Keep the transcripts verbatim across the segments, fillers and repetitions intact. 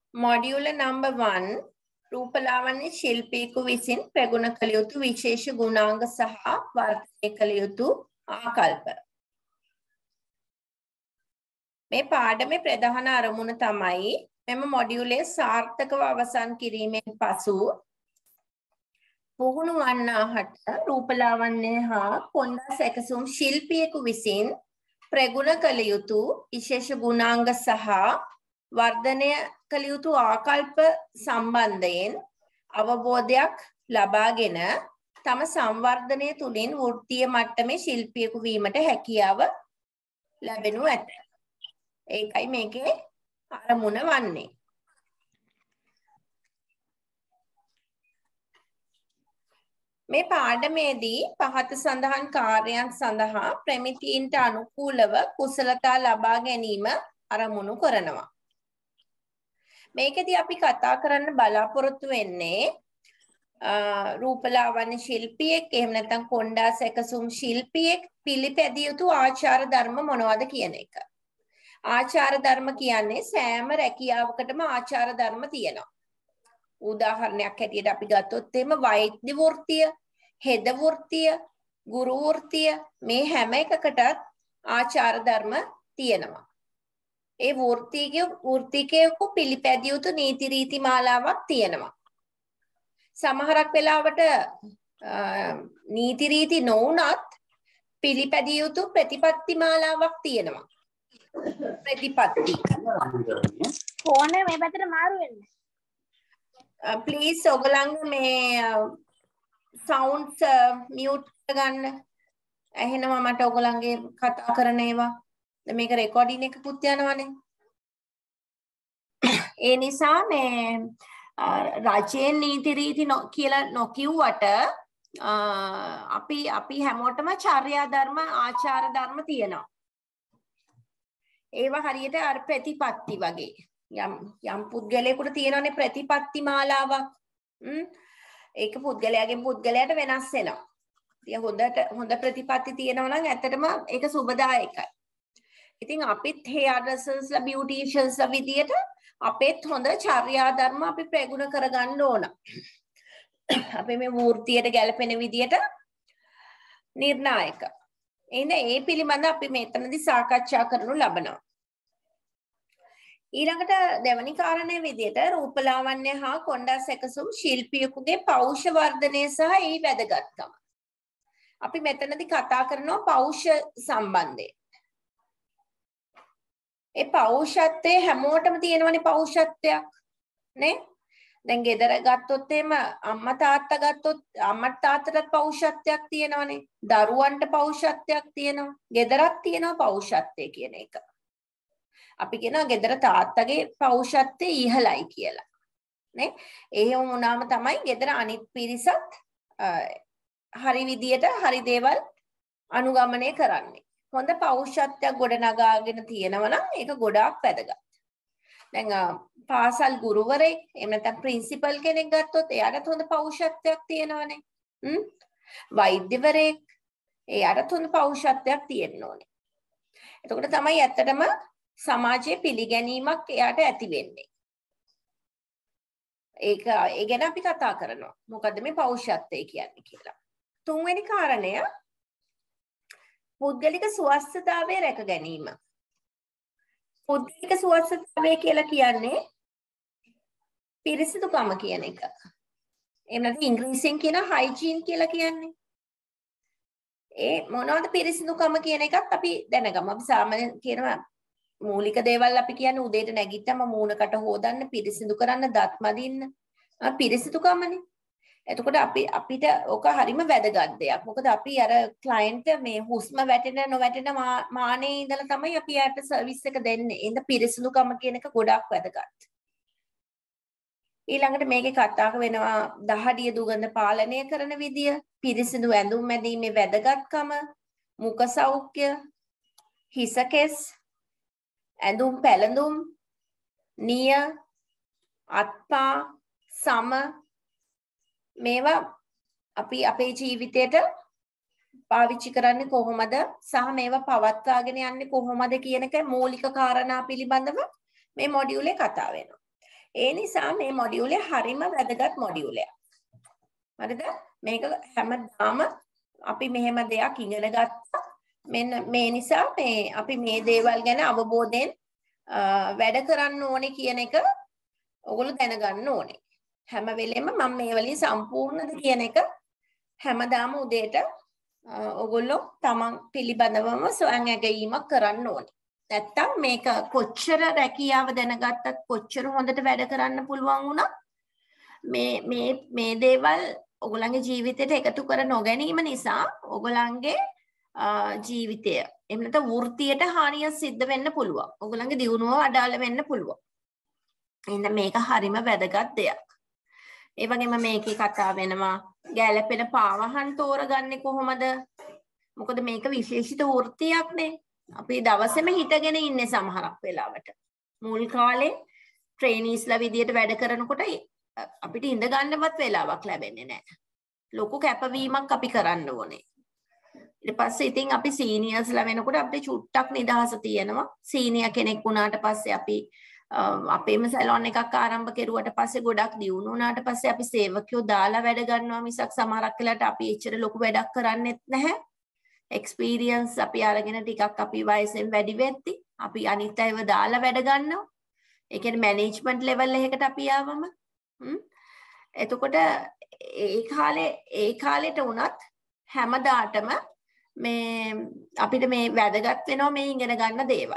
Module number one රූපලාවන්‍ය ශිල්පියෙකු විසින් ප්‍රගුණ කළ යුතු විශේෂ ගුණාංග සහ වර්ධනය කළ යුතු ආකල්ප. මේ පාඩමේ ප්‍රධාන අරමුණ තමයි මෙම මොඩියුලේ සාර්ථකව අවසන් කිරීමෙන් පසු පුහුණු වන්නාහට රූපලාවන්‍ය හා කොණ්ඩා සැකසුම් ශිල්පියෙකු විසින් ප්‍රගුණ කළ යුතු විශේෂ ගුණාංග සහ වර්ධනය කළ යුතු ආකල්ප සම්බන්ධයෙන් අවබෝධයක් ලබාගෙන තම සංවර්ධනය තුළින් වෘත්තීය මට්ටමේ ශිල්පියෙකු වීමට හැකියාව ලැබෙනු ඇත. ඒකයි මේකේ අරමුණ වන්නේ. මේ පාඩමේදී පහත සඳහන් කාර්යයන් සඳහා ප්‍රමිතීන්ට අනුකූලව කුසලතා ලබා ගැනීම අරමුණු කරනවා. මේකෙදී අපි කතා කරන්න බලාපොරොත්තු වෙන්නේ රූපලාවන්‍ය ශිල්පියෙක් එහෙම නැත්නම් කොණ්ඩා සැකසුම් ශිල්පියෙක් පිළිපැදිය යුතු ආචාර ධර්ම මොනවද කියන එක. ආචාර ධර්ම කියන්නේ සෑම රැකියාවකටම ආචාර ධර්ම තියෙනවා. උදාහරණයක් හැටියට අපි ගත්තොත් එහෙම වෛද්‍ය වෘත්තිය, හෙද වෘත්තිය, ගුරු වෘත්තිය මේ හැම එකකටත් ආචාර ධර්ම තියෙනවා. ඒ වෘත්තිකය වෘත්තිකයෙකු පිළිපැදිය යුතු නීති රීති මාලාවක් තියෙනවා. සමහරක් වෙලාවට නීති රීති නොවුනත් පිළිපැදිය යුතු ප්‍රතිපත්ති මාලාවක් තියෙනවා. ප්‍රතිපත්ති. ෆෝනේ මේ පැත්තට මාරු වෙන්න. ප්ලීස් ඔයගලන්ගේ මේ සවුන්ඩ්ස් මියුට් කරගන්න. ඇහෙනවා මට ඔයගලන්ගේ කතා කරන ඒවා. මේක රෙකෝඩින් එකකුත් යනවනේ. ඒ නිසා මේ රජයේ නීති රීති කියලා නොකියුවට අපි අපි හැමෝටම චර්යා ධර්ම ආචාර ධර්ම තියෙනවා. ඒවා හරියට අර ප්‍රතිපත්ති වගේ. යම් යම් පුද්ගලයෙකුට තියෙනනේ ප්‍රතිපත්ති මාලාවක්. ඒක පුද්ගලයාගෙන් පුද්ගලයාට වෙනස් වෙනවා. ඉතින් හොඳට හොඳ ප්‍රතිපත්ති තියෙනවා නම් ඇත්තටම ඒක සුබදායකයි. ඉතින් අපිත් hair dressers ලා beauticians ලා විදියට අපේත් හොඳ චර්යා ධර්ම අපි ප්‍රගුණ කරගන්න ඕන. අපි මේ වෘත්තියට ගැලපෙන විදියට නිර්ණායක. එහෙනම් ඒ පිළිබඳ අපි මෙතනදී සාකච්ඡා කරනු ලබනවා. ඊළඟට දෙවැනි කාරණේ විදියට රූපලාවන්‍ය හා කොණ්ඩා සැකසුම් ශිල්පියෙකුගේ පෞෂ වර්ධනය සහ ඒ වැදගත්කම. අපි මෙතනදී කතා කරනවා පෞෂ සම්බන්ධයෙන්. ඒ පෞෂත්වයේ හැමෝටම තියෙනවනේ පෞෂත්වයක් නේ. දැන් ගෙදර ගත්තොත් එහෙම අම්මා තාත්තා ගත්තොත් අම්මා තාත්තටත් පෞෂත්වයක් තියෙනවනේ. දරුවන්ට පෞෂත්වයක් තියෙනවා. ගෙදරත් තියෙනවා පෞෂත්වය කියන එක. අපි කියනවා ගෙදර තාත්තගේ පෞෂත්වය ඉහළයි කියලා. නේ? එහෙම වුණාම තමයි ගෙදර අනිත් පිරිසත් හරි විදියට හරි දේවල් අනුගමනය කරන්නේ. හොඳ පෞෂත්වයක් ගොඩනගාගෙන තියෙනවා නම් ඒක ගොඩාක් වැදගත්. දැන් පාසල් ගුරුවරයෙක් එහෙම නැත්නම් ප්‍රින්සිපල් කෙනෙක් ගත්තොත් එයාට හොඳ පෞෂත්වයක් තියෙනවනේ. හ්ම් වෛද්‍යවරයෙක් එයාට හොඳ පෞෂත්වයක් තියෙන්න ඕනේ. එතකොට තමයි ඇත්තටම සමාජයේ පිළිගැනීමක් එයාට ඇති වෙන්නේ. ඒක ඒ ගැන අපි කතා කරනවා. මොකද්ද මේ පෞෂත්වය කියන්නේ කියලා. තුන්වෙනි කාරණය පුද්ගලික ස්වස්ථතාවය රැක ගැනීම. පුද්ගලික ස්වස්ථතාවය කියලා කියන්නේ පිරිසිදුකම කියන එක. එහෙම නැත්නම් ඉංග්‍රීසියෙන් කියන හයිජීන් කියලා කියන්නේ. ඒ මොනවද පිරිසිදුකම කියන එකත් අපි දැනගමු. අපි සාමාන්‍යයෙන් කියනවා මූලික දේවල් අපි කියන්නේ උදේට නැගිට්ටම මූණකට හොදන්න, පිරිසිදු කරන්න, දත් මදින්න. පිරිසිදුකමනේ. එතකොට අපි අපිට ඔක හරිම වැදගත් දෙයක්. මොකද අපි අර ක්ලයන්ට් මේ හුස්ම වැටෙන නොවැටෙන මානේ ඉඳලා තමයි අපි යාට සර්විස් එක දෙන්නේ. එහෙනම් පිරිසිදුකම කියන එක ගොඩාක් වැදගත්. ඊළඟට මේකේ කතා වෙනවා දහඩිය දුගඳ පාලනය කරන විදිය, පිරිසිදු ඇඳුම් මැදීමේ වැදගත්කම, මුඛ සෞඛ්‍ය, හිසකෙස්, ඇඳුම් පැළඳුම්, නිය, අත්පා, සම මේවා අපි අපේ ජීවිතයට පාවිච්චි කරන්නේ කොහොමද සහ මේවා පවත්වාගෙන යන්නේ කොහොමද කියන එක මූලික කාරණා පිළිබඳව මේ මොඩියුලේ කතා වෙනවා. ඒ නිසා මේ මොඩියුල් එක හරිම වැදගත් මොඩියුල් එකක්. හරිද? මේක හැමදාම අපි මෙහෙම දෙයක් ඉගෙන ගත්තා. මෙන්න මේ නිසා මේ අපි මේ දේවල් ගැන අවබෝධයෙන් වැඩ කරන්න ඕනේ කියන එක ඔයගොල්ලෝ දැනගන්න ඕනේ. හැම වෙලෙම මම මේ වලින් සම්පූර්ණද කියන එක හැමදාම උදේට ඔයගොල්ලෝ තමන් පිළිබඳවම සොයන් ඇගීමක් කරන්න ඕනේ. නැත්තම් මේක කොච්චර රැකියාව දැනගත්තත් කොච්චර හොඳට වැඩ කරන්න පුළුවන් වුණත් මේ මේ මේ දේවල් ඔයගොල්ලන්ගේ ජීවිතයට එකතු කර නොගැනීම නිසා ඔයගොල්ලන්ගේ ජීවිතය එහෙම නැත්නම් වෘත්තියට හානියක් සිද්ධ වෙන්න පුළුවන්. ඔයගොල්ලන්ගේ දියුණුව අඩාල වෙන්න පුළුවන්. එහෙනම් මේක හරිම වැදගත් දෙයක්. ඒ වගේම මේකේ කතා වෙනවා ගැළපෙන පාවහන් තෝරගන්නේ කොහොමද? මොකද මේක විශේෂිත වෘත්තියක් නේ. අපි දවසේම හිටගෙන ඉන්නේ සමහරක් වෙලාවට. මුල් කාලේ ට්‍රේනීස්ලා විදියට වැඩ කරනකොට අපිට ඉඳ ගන්නවත් වෙලාවක් ලැබෙන්නේ නැහැ. ලොකු කැපවීමක් අපි කරන්න ඕනේ. ඊට පස්සේ ඉතින් අපි සීනියර්ස්ලා වෙනකොට අපිට චුට්ටක් නිදහස තියෙනවා. සීනියර් කෙනෙක් වුණාට පස්සේ අපි අපේම සැලොන් එකක් ආරම්භ කරුවාට පස්සේ ගොඩක් දියුණු වුණාට පස්සේ අපි සේවකයෝ දාලා වැඩ ගන්නවා මිසක් සමහරක් වෙලාවට අපි එච්චර ලොකු වැඩක් කරන්නේත් නැහැ. එක්ස්පීරියන්ස් අපි අරගෙන ටිකක් අපි වයසෙන් වැඩි වෙද්දි අපි අනිත් අයව දාලා වැඩ ගන්නවා. ඒ කියන්නේ මැනේජ්මන්ට් ලෙවල් එකකට අපි ආවම එතකොට ඒ කාලේ ඒ කාලෙට වුණත් හැමදාටම මේ අපිට මේ වැදගත් වෙනවා මේ ඉගෙන ගන්න දේවල්.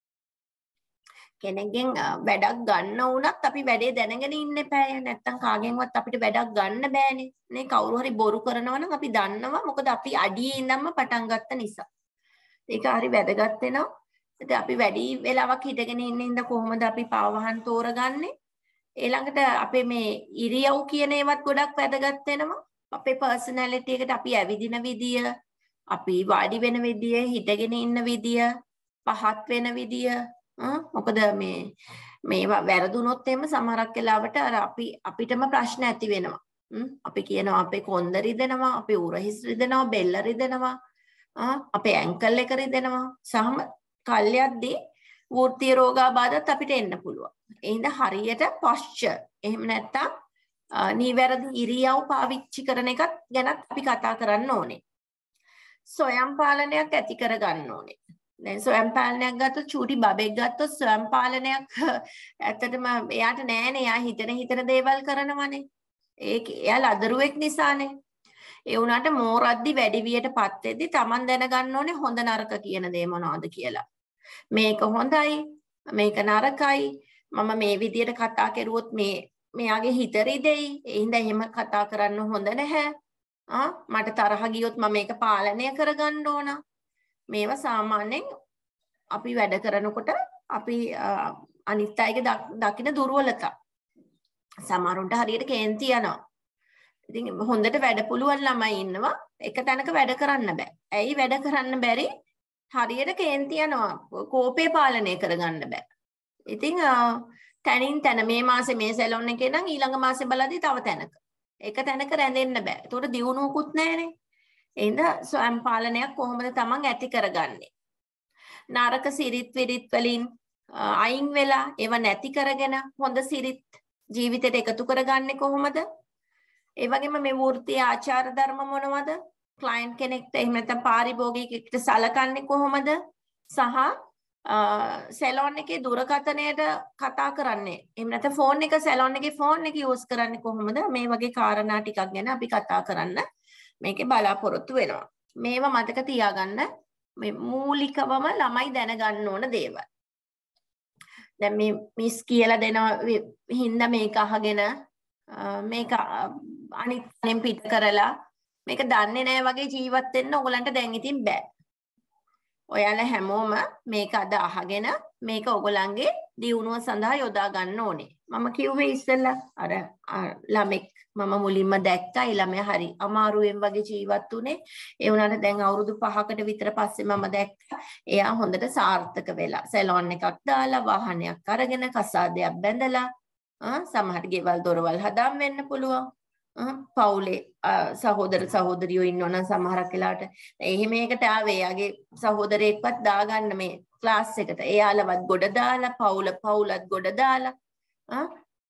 කෙනෙක්ගෙන් වැඩක් ගන්න වුණත් අපි වැඩේ දැනගෙන ඉන්න එපාය. නැත්තම් කාගෙන්වත් අපිට වැඩක් ගන්න බෑනේ. නේ කවුරු හරි බොරු කරනවා නම් අපි දන්නවා මොකද අපි අඩියේ ඉඳන්ම පටන් ගත්ත නිසා. ඒක හරි වැදගත් වෙනවා. ඉතින් අපි වැඩි වෙලාවක් හිටගෙන ඉන්න ඉඳ කොහොමද අපි පාවහන් තෝරගන්නේ? ඊළඟට අපේ මේ ඉරියව් කියන ඒවත් ගොඩක් වැදගත් වෙනවා. අපේ පර්සනැලිටි එකට අපි ඇවිදින විදිය, අපි වාඩි වෙන විදිය, හිටගෙන ඉන්න විදිය, පහත් වෙන විදිය, මොකද මේ මේවා වැරදුනොත් එimhe සමහරක් වෙලාවට අර අපි අපිටම ප්‍රශ්න ඇති වෙනවා. අපි කියනවා අපේ කොන්ද රිදෙනවා, අපේ උරහිස් රිදෙනවා, බෙල්ල රිදෙනවා, අපේ ඇන්කල් එක රිදෙනවා. සම කල්යද්දී වෘත්තීය රෝගාබාධත් අපිට එන්න පුළුවන්. ඒ හින්දා හරියට පොස්චර් එහෙම නැත්තම් නිවැරදි ඉරියව් පාවිච්චි කරන එකත් ගැනත් අපි කතා කරන්න ඕනේ. සොයම් පාලනයක් ඇති කර ගන්න ඕනේ. දැන් සොයම් පාලනයක් ගත්තොත් චූටි බබෙක් ගත්තොත් සොයම් පාලනයක් ඇත්තටම එයාට නෑනේ. එයා හිතන හිතන දේවල් කරනවනේ. ඒක එයා ලදරුවෙක් නිසානේ. ඒ වුණාට මෝරද්දි වැඩි වියටපත් වෙද්දි Taman දැනගන්න ඕනේ හොඳ නරක කියන දේ මොනවද කියලා. මේක හොඳයි, මේක නරකයි. මම මේ විදියට කතා කරුවොත් මේ මෙයාගේ හිත රිදෙයි. ඒ හින්දා එහෙම කතා කරන්න හොඳ නැහැ. ආ මට තරහ ගියොත් මම මේක පාලනය කරගන්න ඕන. මේවා සාමාන්‍යයෙන් අපි වැඩ කරනකොට අපි අනිත් අයගේ දකින දුර්වලතා. සමහරුන්ට හරියට කේන්ති යනවා. ඉතින් හොඳට වැඩ පුළුවන් ළමයි ඉන්නවා. එක තැනක වැඩ කරන්න බෑ. ඇයි වැඩ කරන්න බැරි? හරියට කේන්ති යනවා. කෝපය පාලනය කරගන්න බෑ. ඉතින් තනින් තන මේ මාසේ මේ සැලොන් එකේ නම් ඊළඟ මාසේ බලද්දි තව තැනක. එක තැනක රැඳෙන්න බෑ. ඒතකොට දියුණුවකුත් නැහැනේ. එහෙනම් ස්වයං පාලනයක් කොහොමද Taman ඇති කරගන්නේ? නරක සිරිත් විරිත් වලින් අයින් වෙලා ඒව නැති කරගෙන හොඳ සිරිත් ජීවිතයට එකතු කරගන්නේ කොහොමද? ඒ වගේම මේ වෘත්තීය ආචාර ධර්ම මොනවද? ක්ලයන්ට් කෙනෙක්ට එහෙම නැත්නම් පාරිභෝගිකයෙක්ට සලකන්නේ කොහොමද? සහ සැලොන් එකේ දුරකථනයට කතා කරන්නේ. එහෙම නැත්නම් ෆෝන් එක සැලොන් එකේ ෆෝන් එක යූස් කරන්නේ කොහොමද? මේ වගේ කාරණා ටිකක් ගැන අපි කතා කරන්න මේකේ බලාපොරොත්තු වෙනවා. මේවා මතක තියාගන්න මේ මූලිකවම ළමයි දැනගන්න ඕන දේවල්. දැන් මේ මිස් කියලා දෙනවා හින්දා මේක අහගෙන මේක අනිත් කෙනෙක් පිට කරලා මේක දන්නේ නැහැ වගේ ජීවත් වෙන්න ඕගලන්ට දැන් ඉතින් බෑ. ඔයාලා හැමෝම මේක අද අහගෙන මේක ඔයගලන්ගේ දියුණුව සඳහා යොදා ගන්න ඕනේ. මම කිව්වේ ඉස්සෙල්ලා අර ළමෙක් මම මුලින්ම දැක්කා ඒ ළමයා හරි අමාරුවෙන් වගේ ජීවත් වුනේ. ඒ වුණාට දැන් අවුරුදු පහකට විතර පස්සේ මම දැක්කා එයා හොඳට සාර්ථක වෙලා සැලොන් එකක් දාලා වාහනයක් අරගෙන කසාදයක් බැඳලා සමහර ගෙවල් දොරවල් හදාම් වෙන්න පුළුවන්. පවුලේ සහෝදර සහෝදරියෝ ඉන්නවනම් සමහරක් වෙලාවට එහෙම එකකට ආවේ යාගේ සහෝදරයෙක්වත් දාගන්න මේ ක්ලාස් එකට. එයාලවත් ගොඩ දාලා පවුල පවුලත් ගොඩ දාලා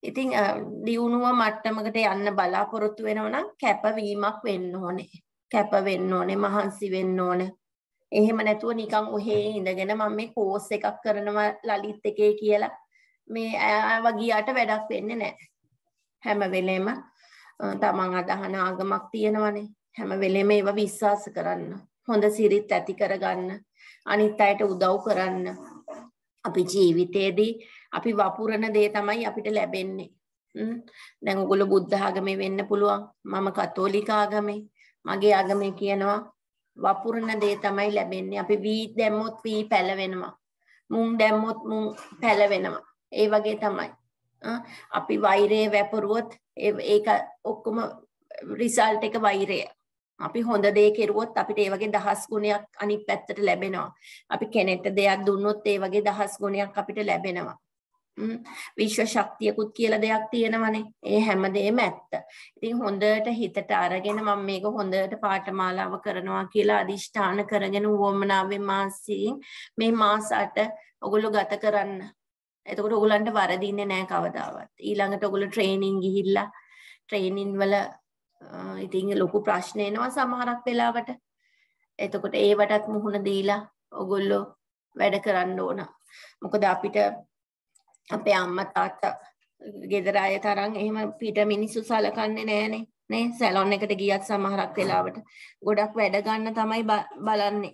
ඉතින් දියුණුව මට්ටමකට යන්න බලාපොරොත්තු වෙනවා නම් කැපවීමක් වෙන්න ඕනේ. කැප වෙන්න ඕනේ, මහන්සි වෙන්න ඕනේ. එහෙම නැතුව නිකන් ඔහේ ඉඳගෙන මම මේ කෝස් එකක් කරනවා ලලිත් එකේ කියලා මේ ආව ගියාට වැඩක් වෙන්නේ නැහැ. හැම වෙලෙම තමන් අදහන ආගමක් තියෙනවනේ. හැම වෙලෙම ඒව විශ්වාස කරන්න. හොඳ සිරිත් ඇති කරගන්න. අනිත් අයට උදව් කරන්න. අපි ජීවිතේදී අපි වපුරන දේ තමයි අපිට ලැබෙන්නේ. දැන් ඔයගොල්ලෝ බුද්ධ ආගමේ වෙන්න පුළුවන්. මම කතෝලික ආගමේ. මගේ ආගමේ කියනවා වපුරන දේ තමයි ලැබෙන්නේ. අපි වී දැම්මොත් වී පැලවෙනවා. මුං දැම්මොත් මුං පැලවෙනවා. ඒ වගේ තමයි. අපි වෛරය වැපරුවොත් ඒක ඔක්කොම රිසල්ට් එක වෛරය. අපි හොඳ දේ කෙරුවොත් අපිට ඒ වගේ දහස් ගුණයක් අනිත් පැත්තට ලැබෙනවා. අපි කෙනෙක්ට දෙයක් දුන්නොත් ඒ වගේ දහස් ගුණයක් අපිට ලැබෙනවා. විශ්ව ශක්තියකුත් කියලා දෙයක් තියෙනවනේ. ඒ හැමදේම ඇත්ත. ඉතින් හොඳට හිතට අරගෙන මම මේක හොඳට පාඨමාලාව කරනවා කියලා අදිෂ්ඨාන කරගෙන වොමනාවෙන් මාසින් මේ මාස අට ඔයගොල්ලෝ ගත කරන්න. එතකොට ඔයගොල්ලන්ට වරදින්නේ නැහැ කවදාවත්. ඊළඟට ඔයගොල්ලෝ ට්‍රේනින් ගිහිල්ලා ට්‍රේනින් වල ඉතින් ලොකු ප්‍රශ්න එනවා සමහරක් වෙලාවට. එතකොට ඒවටත් මුහුණ දීලා ඔයගොල්ලෝ වැඩ කරන්න ඕන. මොකද අපිට අපේ අම්මා තාත්තා ගෙදර අය තරම් එහෙම පිට මිනිස්සු සලකන්නේ නැහනේ. නේ සැලොන් එකට ගියත් සමහරක් වෙලාවට ගොඩක් වැඩ ගන්න තමයි බලන්නේ.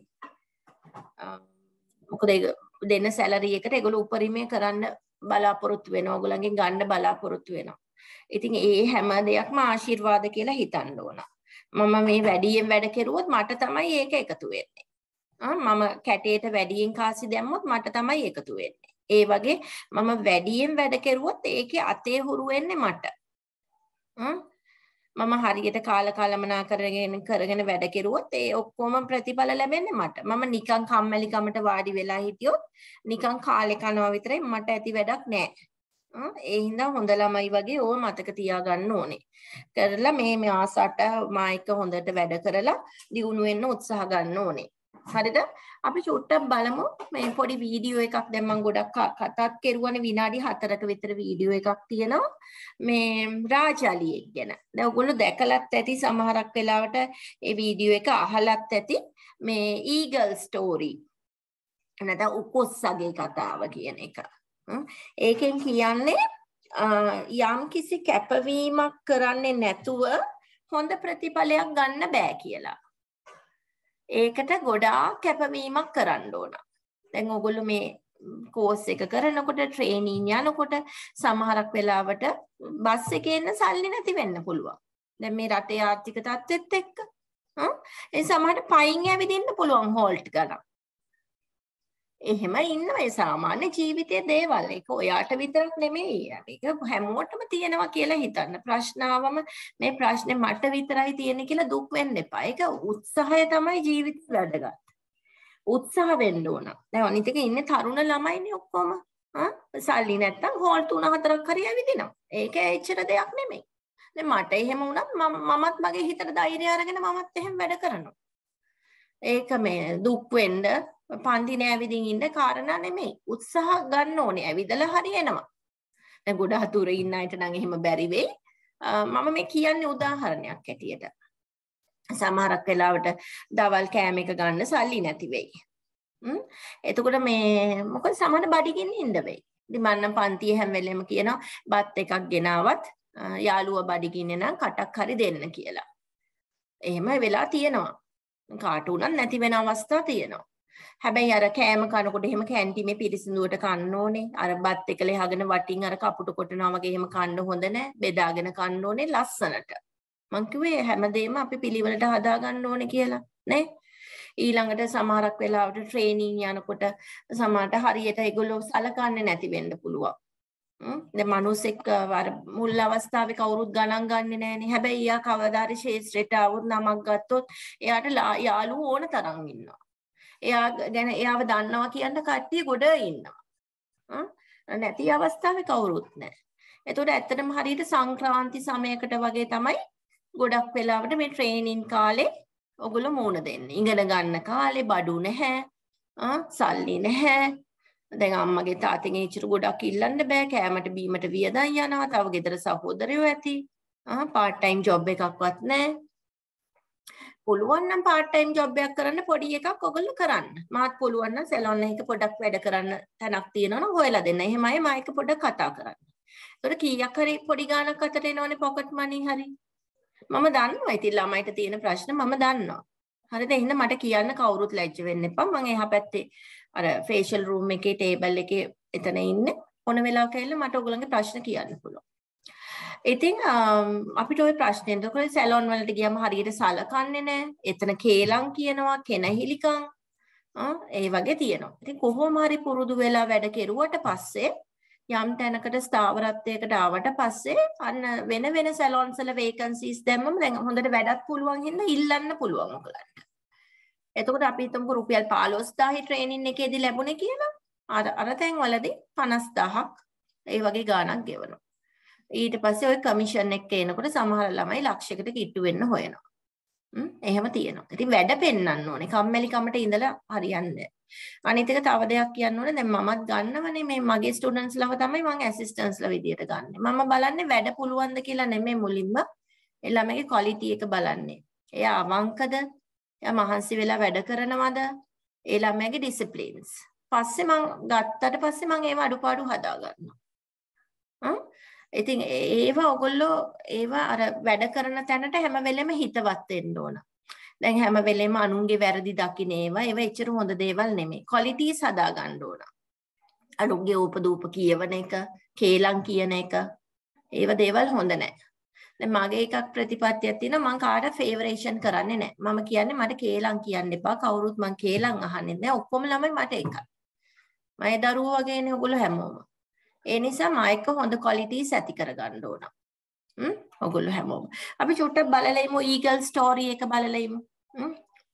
මොකද ඒක දෙන සැලරි එකට ඒගොල්ලෝ උපරිමය කරන්න බලාපොරොත්තු වෙනවා. ඔයගොල්ලන්ගෙන් ගන්න බලාපොරොත්තු වෙනවා. ඉතින් ඒ හැම දෙයක්ම ආශිර්වාද කියලා හිතන්න ඕන. මම මේ වැඩියෙන් වැඩ කෙරුවොත් මට තමයි ඒක එකතු වෙන්නේ. මම කැටේට වැඩියෙන් කාසි දැම්මොත් මට තමයි එකතු වෙන්නේ. ඒ වගේ මම වැඩියෙන් වැඩ කෙරුවොත් ඒකේ අතේ හුරු වෙන්නේ මට. මම හරියට කාල කාලමනා කරගෙන කරගෙන වැඩ කෙරුවොත් ඒ ඔක්කොම ප්‍රතිඵල ලැබෙන්නේ මට. මම නිකන් කම්මැලිකමට වාඩි වෙලා හිටියොත් නිකන් කාලේ කනවා විතරයි මට ඇති වැඩක් නැහැ. ඒ හින්දා හොඳ ළමයි වගේ ඕව මතක තියාගන්න ඕනේ. කරලා මේ මාසට මා එක්ක හොඳට වැඩ කරලා දියුණු වෙන්න උත්සාහ ගන්න ඕනේ. හරිද? අපි චුට්ටක් බලමු මේ පොඩි වීඩියෝ එකක් දැන් මම ගොඩක් කතාත් කෙරුවානේ විනාඩි හතරක විතර වීඩියෝ එකක් තියෙනවා මේ රාජාලියෙක් ගැන. දැන් ඔයගොල්ලෝ දැකලත් ඇති සමහරක් වෙලාවට ඒ වීඩියෝ එක අහලත් ඇති මේ ඊගල් ස්ටෝරි. නැත්නම් උකොස්සගේ කතාව කියන එක. ඒකෙන් කියන්නේ යම් කිසි කැපවීමක් කරන්නේ නැතුව හොඳ ප්‍රතිඵලයක් ගන්න බෑ කියලා. ඒකට ගොඩාක් කැපවීමක් කරන්න ඕන. දැන් ඔයගොල්ලෝ මේ කෝස් එක කරනකොට ට්‍රේනින් යනකොට සමහරක් වෙලාවට බස් එකේ ඉන්න සල්ලි නැති වෙන්න පුළුවන්. දැන් මේ රටේ ආර්ථික තත්ත්වෙත් එක්ක ඒ සමහරට පයින් ඇවිදින්න පුළුවන් හෝල්ට් ගන්න. එහෙම ඉන්න මේ සාමාන්‍ය ජීවිතයේ දේවල් ඒක ඔයාට විතරක් නෙමෙයි. ඒක හැමෝටම තියෙනවා කියලා හිතන්න. ප්‍රශ්න ආවම මේ ප්‍රශ්නේ මට විතරයි තියෙන්නේ කියලා දුක් වෙන්න එපා. ඒක උත්සාහය තමයි ජීවිතේ වැඩගත්. උත්සාහ වෙන්න ඕන. දැන් අනිත් එක ඉන්නේ තරුණ ළමයිනේ ඔක්කොම. ආ සල්ලි නැත්තම් හෝල් තුන හතරක් හරි ඇවිදිනවා. ඒක එච්චර දෙයක් නෙමෙයි. දැන් මට එහෙම වුණත් මමත් මගේ හිතට ධෛර්යය අරගෙන මමත් එහෙම වැඩ කරනවා. ඒක මේ දුක් වෙන්න පන්ති නෑවිදින් ඉන්න කාරණා නෙමෙයි. උත්සාහ ගන්න ඕනේ. ඇවිදලා හරියනවා. දැන් ගොඩ හතුර ඉන්න අයට නම් එහෙම බැරි වෙයි. මම මේ කියන්නේ උදාහරණයක් ඇටියට. සමහරක් වෙලාවට දවල් කෑම එක ගන්න සල්ලි නැති වෙයි. හ්ම්. එතකොට මේ මොකද සමහර බඩගින්න ඉන්න වෙයි. ඉතින් මම නම් පන්තියේ හැම වෙලෙම කියනවා බත් එකක් ගෙනාවත් යාළුවා බඩගින්නේ නම් කටක් හරි දෙන්න කියලා. එහෙම වෙලා තියෙනවා. කාට උනත් නැති වෙන අවස්ථා තියෙනවා. හැබැයි අර කෑම කනකොට එහෙම කැන්ටිමේ පිරිසිදුවට කන්න ඕනේ. අර බත් එක ලෙහගෙන වටින් අර කපුට කොටනවා වගේ එහෙම කන්න හොඳ නැහැ. බෙදාගෙන කන්න ඕනේ ලස්සනට. මං කිව්වේ හැමදේම අපි පිළිවෙලට හදා ගන්න ඕනේ කියලා නේ. ඊළඟට සමහරක් වෙලාවට ට්‍රේනින් යනකොට සමහරට හරියට ඒගොල්ලෝ සලකන්නේ නැති වෙන්න පුළුවන්. හ්ම්. දැන් මිනිස්සෙක් අර මුල් අවස්ථාවේ කවුරුත් ගණන් ගන්නේ නැහනේ. හැබැයි යා කවදා හරි ශේෂ්ත්‍රයට આવුත් නමක් ගත්තොත් එයාට යාළුවෝ ඕන තරම් ඉන්නවා. එයා ගැන එයාව දන්නවා කියන්න කට්ටිය ගොඩ ඉන්නවා. නැති අවස්ථාවේ කවුරුත් නැහැ. ඒතකොට ඇත්තටම හරියට සංක්‍රාන්ති සමයකට වගේ තමයි ගොඩක් වෙලාවට මේ ට්‍රේනින් කාලේ ඔගොල්ලෝ මූණ දෙන්නේ. ඉගෙන ගන්න කාලේ බඩු නැහැ. සල්ලි නැහැ. දැන් අම්මගේ තාත්තගෙන් ඉතුරු ගොඩක් ඉල්ලන්න බෑ. කෑමට බීමට වියදම් යනවා. තව ගෙදර සහෝදරයෝ ඇති. ආ පාර්ට් ටයිම් ජොබ් එකක්වත් නැහැ. පුළුවන් නම් පාර්ට් ටයිම් ජොබ් එකක් කරන්න පොඩි එකක් ඔයගොල්ලෝ කරන්න. මාත් පුළුවන් නම් සැලොන් එකක පොඩක් වැඩ කරන්න තැනක් තියෙනවා නම් හොයලා දෙන්න. එහෙමයි මම එක පොඩක් කතා කරන්න. ඒතකොට කීයක් හරි පොඩි ගාණක් අතට එනවනේ පොකට් මනි හරි. මම දන්නවා ඉතින් ළමයිට තියෙන ප්‍රශ්න මම දන්නවා. හරිද? එහෙනම් මට කියන්න කවුරුත් ලැජ්ජ වෙන්න එපා. මම එහා පැත්තේ අර ෆේෂල් රූම් එකේ ටේබල් එකේ එතන ඉන්නේ. ඕන වෙලාවක ඇවිල්ලා මට ඔයගොල්ලන්ගේ ප්‍රශ්න කියන්න පුළුවන්. ඉතින් අපිට ওই ප්‍රශ්නේ එතකොට සැලොන් වලට ගියම හරියට සලකන්නේ නැහැ. එතන කේලම් කියනවා, කෙනහිලිකම් ඒ වගේ තියෙනවා. ඉතින් කොහොම හරි පුරුදු වෙලා වැඩ කෙරුවට පස්සේ යම් තැනකට ස්ථාවරත්වයකට ආවට පස්සේ අන්න වෙන වෙන සැලොන්ස් වල වේකන්සිස් දැම්මම දැන් හොඳට වැඩක් පුළුවන් හින්දා ඉල්ලන්න පුළුවන් ඔයගලන්ට. එතකොට අපි හිතමුකෝ රුපියල් පහළොස්දාහයි ට්‍රේනින් එකේදී ලැබුණේ කියලා. අර අර තැන් වලදී පනස්දාහක් ඒ වගේ ගාණක් ගෙවනවා. ඊට පස්සේ ওই කමිෂන් එක එනකොට සමහර ළමයි ලක්ෂයකට කිට්ටු වෙන්න හොයනවා. හ්ම් එහෙම තියෙනවා. ඉතින් වැඩ පෙන්වන්න ඕනේ. කම්මැලි කමට ඉඳලා හරියන්නේ. අනිත් එක තව දෙයක් කියන්න ඕනේ. දැන් මමත් ගන්නවනේ මේ මගේ ස්ටුඩන්ට්ස් ලව තමයි මම ඇසිස්ටන්ට්ස්ලා විදියට ගන්නෙ. මම බලන්නේ වැඩ පුළුවන්ද කියලා නෙමෙයි මුලින්ම. ඒ ළමගේ ක්වොලිටි එක බලන්නේ. එයා අවංකද? එයා මහන්සි වෙලා වැඩ කරනවද? ඒ ළමයාගේ ඩිසිප්ලින්ස්. පස්සේ මම ගත්තට පස්සේ මම ඒව අඩුපාඩු හදා ගන්නවා. හ්ම් ඉතින් ඒවා ඔයගොල්ලෝ ඒවා අර වැඩ කරන තැනට හැම වෙලෙම හිතවත් වෙන්න ඕන. දැන් හැම වෙලෙම අනුන්ගේ වැරදි දකින්න ඒවා ඒවා එච්චර හොඳ දේවල් නෙමෙයි. ක්වොලිටිස් හදා ගන්න ඕන. අනුන්ගේ උපදූප කියවන එක, කේලම් කියන එක ඒව දේවල් හොඳ නැහැ. දැන් මගේ එකක් ප්‍රතිපත්තියක් තියෙනවා මම කාට ෆේවරේෂන් කරන්නේ නැහැ. මම කියන්නේ මට කේලම් කියන්න එපා. කවුරුත් මං කේලම් අහන්නේ නැහැ. ඔක්කොම ළමයි මට එකයි. මගේ දරුවෝ වගේනේ ඔයගොල්ලෝ හැමෝම. ඒ නිසා මායික හොඳ ක්වොලිටිස් ඇති කරගන්න ඕන. හ්ම් ඔයගොල්ලෝ හැමෝම. අපි චුට්ටක් බලලා ඉමු ඊගල් ස්ටෝරි එක බලලා ඉමු. හ්ම්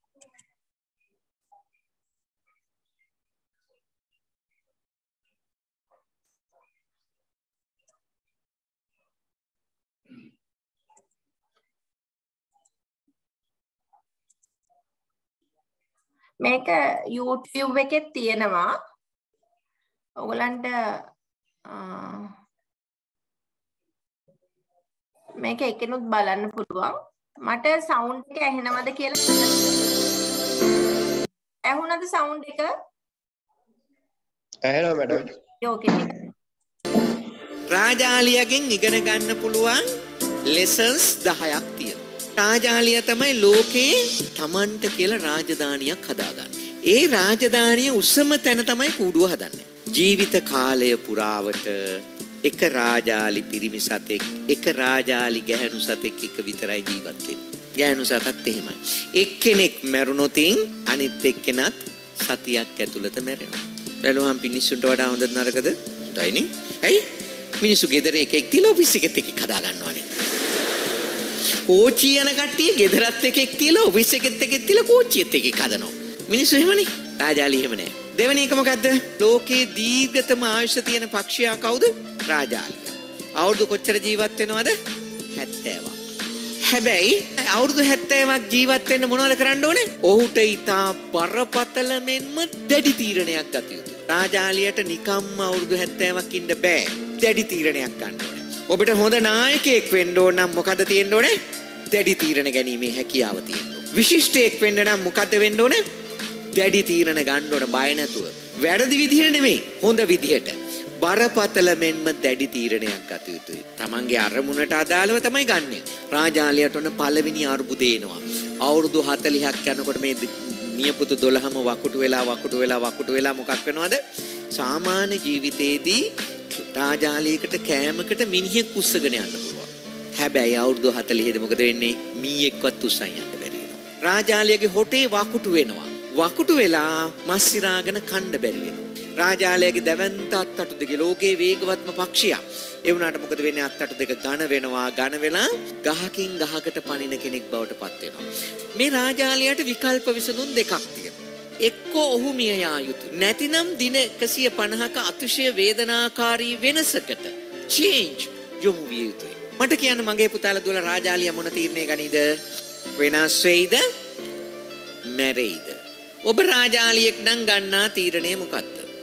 මේක YouTube එකේ තියෙනවා. ඔයගලන්ට මේක එකෙනුත් බලන්න පුළුවන්. මට සවුන්ඩ් එක ඇහෙනවද කියලා ඇහුණද සවුන්ඩ් එක? ඇහෙනවා මැඩම්. ඕකේ. රාජාලියගෙන් ඉගෙන ගන්න පුළුවන් ලෙසන්ස් දහයක් තියෙනවා. රාජාලිය තමයි ලෝකේ Tamanට කියලා රාජධානියක් හදාගන්නේ. ඒ රාජධානිය උසම තැන තමයි කූඩුව හදන්නේ. ජීවිත කාලය පුරාවට එක රාජාලි පිරිමි සතෙක් එක රාජාලි ගැහැණු සතෙක් එක විතරයි ජීවත් වෙන්නේ. ගැහැණු සතත් එහෙමයි. එක්කෙනෙක් මැරුණොතින් අනිත් එක්කෙනත් සතියක් ඇතුළත මැරෙනවා. බැලුවහම මිනිස්සුන්ට වඩා හොඳද නරකද? හොඳයිනේ. ඇයි? මිනිස්සු ගෙදර එකෙක් තියලා ඔෆිස් එකෙත් එකෙක් හදා ගන්නවානේ. කෝච්චි යන කට්ටිය ගෙදරත් එකෙක් තියලා ඔෆිස් එකෙත් එකෙක් තියලා කෝච්චියත් එකෙක් හදනවා. මිනිස්සු එහෙමනේ. රාජාලි එහෙම නෑ. දෙවෙනි එක මොකද්ද? ලෝකේ දීර්ඝතම ආයුෂ තියෙන පක්ෂියා කවුද? රාජාලිය. අවුරුදු කොච්චර ජීවත් වෙනවද? හැත්තෑවක්. හැබැයි අවුරුදු හැත්තෑවක් ජීවත් වෙන්න මොනවද කරන්න ඕනේ? ඔහුට ඊටා බරපතල මෙන්ම දැඩි තීරණයක් ගත යුතුයි. රාජාලියට නිකම්ම අවුරුදු හැත්තෑවක් ඉන්න බෑ. දැඩි තීරණයක් ගන්න ඕනේ. ඔබට හොඳ නායකයෙක් වෙන්න ඕන නම් මොකද තියෙන්න ඕනේ? දැඩි තීරණ ගැනීමේ හැකියාව තියෙන්න ඕනේ. විශිෂ්ටයෙක් වෙන්න නම් මොකද වෙන්න ඕනේ? දැඩි තීරණ ගන්න ඕන බය නැතුව. වැරදි විදිහට නෙමෙයි, හොඳ විදිහට. බරපතල මෙන්ම දැඩි තීරණයක් ගත යුතුයි. Tamange අරමුණට අදාළව තමයි ගන්නෙ. රාජාලියට ඔන්න පළවෙනි අරුබුදේ එනවා. අවුරුදු හතළිහක් යනකොට මේ නියපොතු දොළහම වකුටු වෙලා වකුටු වෙලා වකුටු වෙලා මොකක් වෙනවද? සාමාන්‍ය ජීවිතේදී රාජාලියකට කෑමකට මිනිහෙක් උස්සගෙන යන්න පුළුවන්. හැබැයි අවුරුදු හතළිහේදී මොකද වෙන්නේ? මීයෙක්වත් උස්සන් යන්න බැරි වෙනවා. රාජාලියගේ හොටේ වකුටු වෙනවා. වකුටු වෙලා මස් සිරාගෙන කන්න බැරි වෙනවා. රාජාලයගේ දැවැන්ත අත්තටු දෙක ලෝකේ වේගවත්ම පක්ෂියා. ඒ වුණාට මොකද වෙන්නේ? අත්තටු දෙක ඝන වෙනවා. ඝන වෙලා ගහකින් ගහකට පනින කෙනෙක් බවට පත් වෙනවා. මේ රාජාලයට විකල්ප විසඳුම් දෙකක් තියෙනවා. එක්කෝ ඔහු මිය යා යුතුයි. නැතිනම් දින එකසිය පනහක අතිශය වේදනාකාරී වෙනසකට change යොමු විය යුතුයි. මට කියන්න මගේ පුතාලා දුවලා රාජාලිය මොන තීරණය ගනීද? වෙනස් වෙයිද? මැරෙයිද? ඔබ රාජාලියෙක් නම් ගන්නා තීරණය මොකක්ද?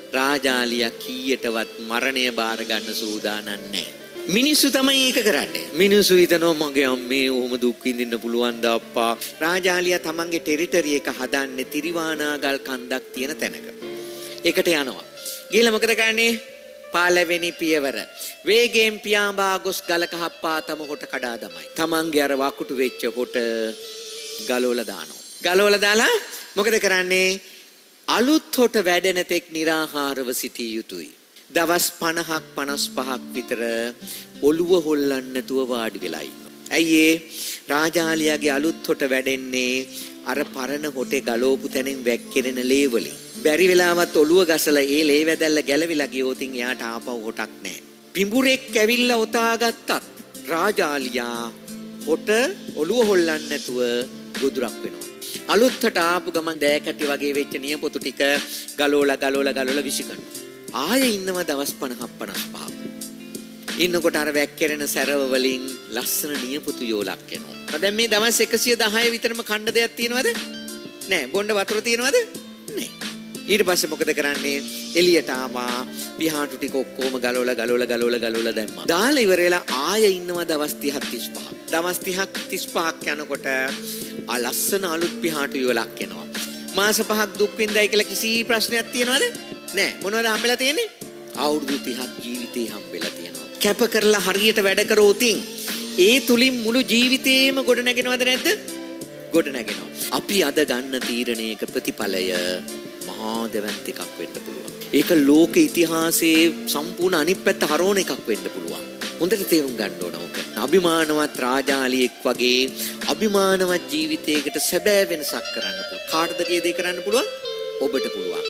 රාජාලියා කීයටවත් මරණය බාර ගන්න සූදානම් නැහැ. මිනිස්සු තමයි ඒක කරන්නේ. මිනිස්සු හිතනවා මගේ අම්මේ ඔහොම දුක් විඳින්න පුළුවන් ද අප්පා. රාජාලියා තමන්ගේ ටෙරිටරි එක හදන්නේ තිරිවානාගල් කන්දක් තියෙන තැනක. ඒකට යනවා. ගිහලා මොකද කරන්නේ? පාලවෙනි පියවර. වේගයෙන් පියාඹා ගොස් ගලක හප්පා තම කොට කඩා දමයි. තමන්ගේ අර වකුටු වෙච්ච කොට ගලවලා දානවා. ගලවලා දාලා මොකද කරන්නේ? අලුත් හොට වැඩෙන තෙක් निराහාරව සිටිය යුතුයි. දවස් පනහක් පනස් පහක් විතර ඔළුව හොල්ලන්න නැතුව වාඩි වෙලා ඉන්නවා. ඇයි ඒ රාජාලියාගේ අලුත් හොට වැඩෙන්නේ අර පරණ හොටේ ගලවපු තැනින් වැක්කිරෙන ලේ වලින්. බැරි වෙලාවත් ඔළුව ගසලා ඒ ලේ වැදල්ල ගැලවිලා ගියොත් එයාට ආපහු හොටක් නැහැ. පිඹුරෙක් ඇවිල්ලා ඔතා ගත්තත් රාජාලියා හොට ඔළුව හොල්ලන්න නැතුව ගොදුරක් වෙනවා. අලුත්ට ආපු ගමන් දෑකැටි වගේ වෙච්ච නියපොතු ටික ගලෝලා ගලෝලා ගලෝලා විසි කරනවා. ආයෙ ඉන්නවා දවස් පනහක් පනස් පහක්. ඉන්නකොට අර වැක්කිරෙන සැරව වලින් ලස්සන නියපොතු යෝලක් එනවා. දැන් මේ දවස් එකසිය දහය විතරම කණ්ඩ දෙයක් තියෙනවද? නෑ. බොණ්ඩ වතුර තියෙනවද? නෑ. ඊට පස්සේ මොකද කරන්නේ? එළියට ආවා. පිහාටු ටික ඔක්කොම ගලවලා ගලවලා ගලවලා ගලවලා දැම්මා. දාලා ඉවර වෙලා ආයෙ ඉන්නවා දවස් තිහක් තිස් පහක්. දවස් තිහක් තිස් පහක් යනකොට ආ ලස්සන අලුත් පිහාටු යෝලක් එනවා. මාස පහක් දුක් විඳයි කියලා කිසි ප්‍රශ්නයක් තියෙනවද? නෑ. මොනවද හම්බෙලා තියෙන්නේ? අවුරුදු තිහක් ජීවිතේ හම්බෙලා තියෙනවා. කැප කරලා හරියට වැඩ කරෝතින් ඒ තුලින් මුළු ජීවිතේම ගොඩ නැගෙනවද නැද්ද? ගොඩ නැගෙනවා. අපි අද ගන්න තීරණයක ප්‍රතිඵලය මහා දෙවන්ත එකක් වෙන්න පුළුවන්. ඒක ලෝක ඉතිහාසයේ සම්පූර්ණ අනිත් පැත්ත හරවන එකක් වෙන්න පුළුවන්. හොඳට තේරුම් ගන්න ඕන ඕක. අභිමානවත් රාජාලියෙක් වගේ අභිමානවත් ජීවිතයකට සැබෑ වෙනසක් කරන්න පුළුවන්. කාටද මේ දේ කරන්න පුළුවන්? ඔබට පුළුවන්.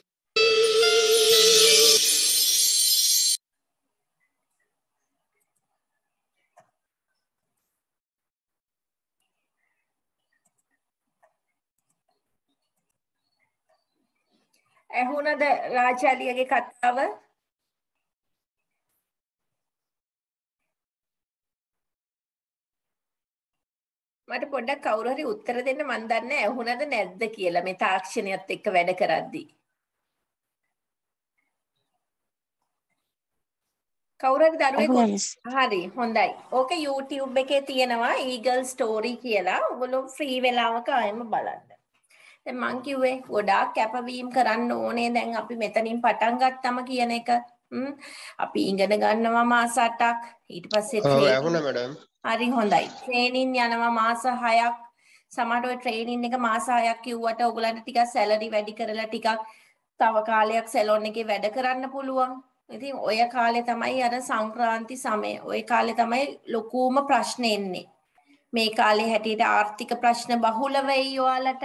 ඇහුණද රාජාලියගේ කතාව? මට පොඩ්ඩක් කවුරු හරි උත්තර දෙන්න. මන් දන්නේ ඇහුණද නැද්ද කියලා මේ තාක්ෂණයත් එක්ක වැඩ කරද්දී. කවුරු හරි දරුවෙක් හරි හොඳයි. ඕක YouTube එකේ තියෙනවා Eagle Story කියලා. ඔයගොල්ලෝ ෆ්‍රී වෙලාවක ආයෙම බලන්න. දැන් මං කිව්වේ ගොඩාක් කැපවීම කරන්න ඕනේ දැන් අපි මෙතනින් පටන් ගත්තම කියන එක. හ්ම් අපි ඉගෙන ගන්නවා මාස අටක්. ඊට පස්සේ ට්‍රේනින් හරි හොඳයි. ට්‍රේනින් යනවා මාස හයක්. සමහරට ඔය ට්‍රේනින් එක මාස හයක් කිව්වට ඔයගලන්ට ටිකක් සැලරි වැඩි කරලා ටිකක් තව කාලයක් සැලොන් එකේ වැඩ කරන්න පුළුවන්. ඉතින් ඔය කාලේ තමයි අර සංක්‍රාන්ති සමය. ඔය කාලේ තමයි ලොකුම ප්‍රශ්න එන්නේ. මේ කාලේ හැටියට ආර්ථික ප්‍රශ්න බහුල වෙයි ඔයාලට.